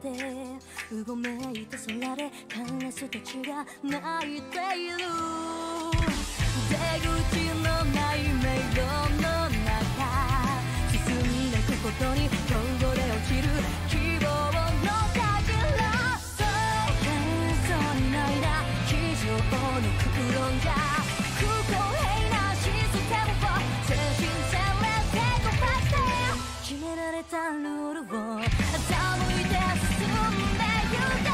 てうごめいた空でカラスたちが泣いている。出口のない迷路の中進んでいくことにこぼれ落ちる希望のかけら。そう幻想にないな机上の空論じゃ不公平なシステムを精神戦略で突破して決められたルールを欺いて進んでゆけ。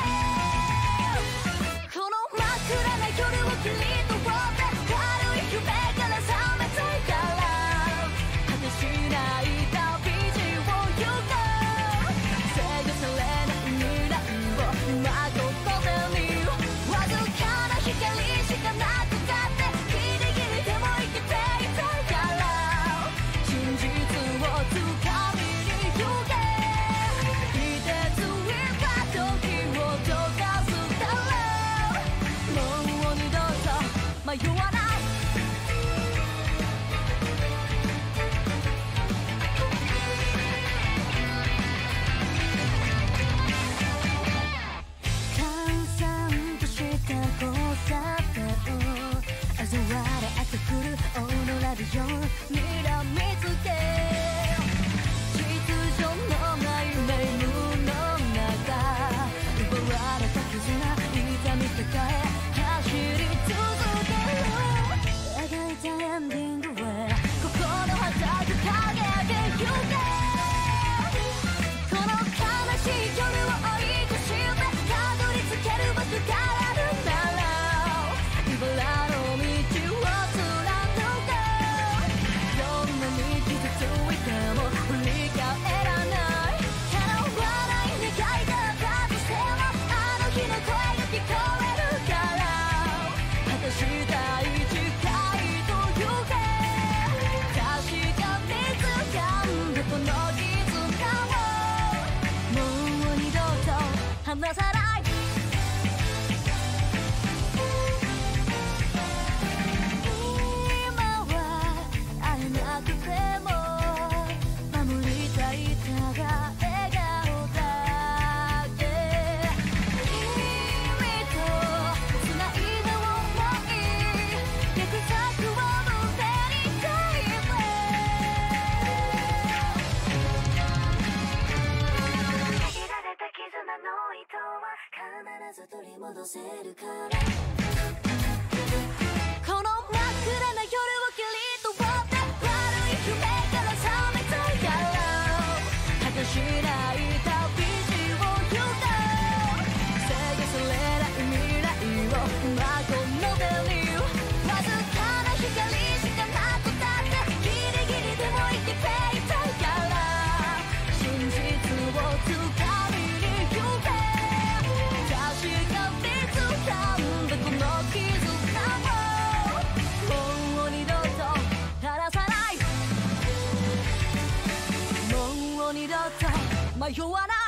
この真っ暗な夜を切り取って軽い夢から覚めたいから果てしない旅路を行こう。制御されない未来を誠にわずかな光しかなくたってギリギリでも生きていたいから真実をつかみに行け。いてついた時を溶かすだろう。もう二度と迷わない。閑散とした交差点嘲笑ってくるオーロラビジョンにらみつけ秩序のないレイムの中奪われた絆痛み抱え走り続ける。描いたエンディングへ心はたくかけてゆけ。この悲しい夜を追い越してたどり着ける場所があるなら茨の道を貫こう。どんなに傷ついても振り返らない。叶わない願いがあったとしてもあの日の声が聞こえるから果てしたい誓いと行け。確かに掴んだこの絆をもう二度と離さない。今は会えなくても守りたいただ笑顔だけ。君と繋いだ想い逆策を胸に書いて限られた絆の糸は必ず取り戻せるから。この真っ暗な夜を切り取って悪い夢から覚めたいから果てしない旅路を行こう。制御されない未来を孫の手にわずかな光しかなくたってギリギリでも生きていたいから真実をつかみに行け。確かに掴んだこの絆をもう二度と離さない。もう二度と迷わない。